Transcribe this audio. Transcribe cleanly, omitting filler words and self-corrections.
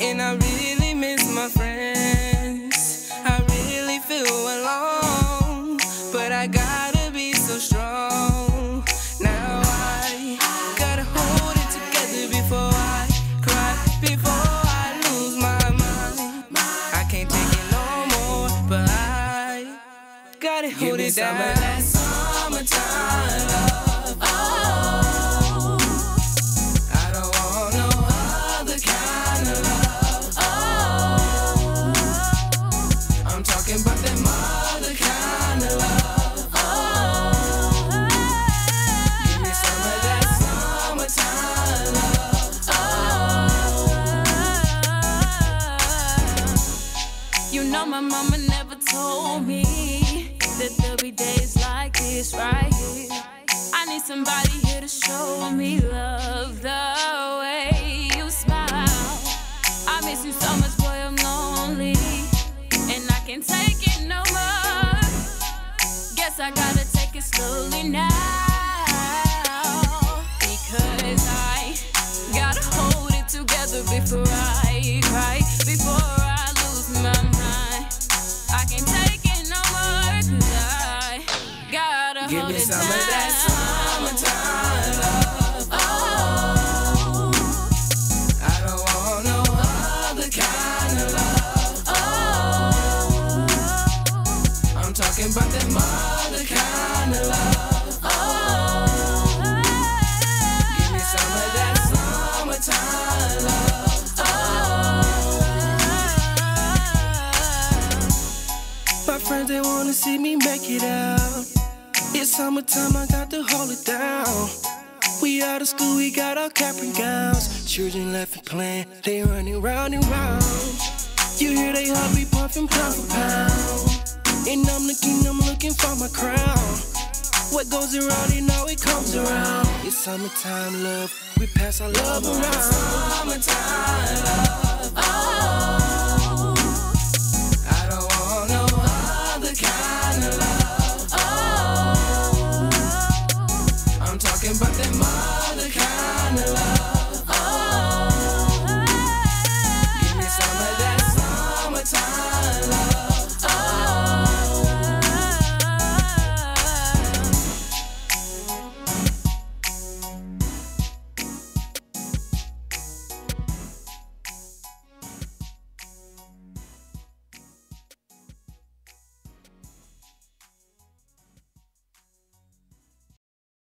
And I really miss my friends. I really feel alone, but I gotta be so strong. Now I gotta hold it together before I cry, before I lose my mind. I can't take it no more, but I gotta hold it down. Give me some of that summertime love. About that mother kind of love. Oh, give me some of that summertime love. Oh, you know my mama never told me that there'll be days like this right here. I need somebody here to show me love the way you smile. I miss you so much, boy, I'm lonely. And I can't take it no more. Guess I gotta take it slowly now, because I gotta hold it together before I cry, before I lose my mind. I can't take it no more, 'cause I gotta hold it down. Give me some of that summertime love. Oh, I don't want no other kind of love. Talking about that mother kind of love. Oh, give me some of that summertime love. Oh, my friends, they wanna see me make it out. It's summertime, I got to hold it down. We out of school, we got our cap and gowns. Children laughing, playing, they running round and round. You hear they heartbeat pumping pound for pound. And I'm looking for my crown. What goes around, you know it comes around. It's summertime love, we pass our love around. Summertime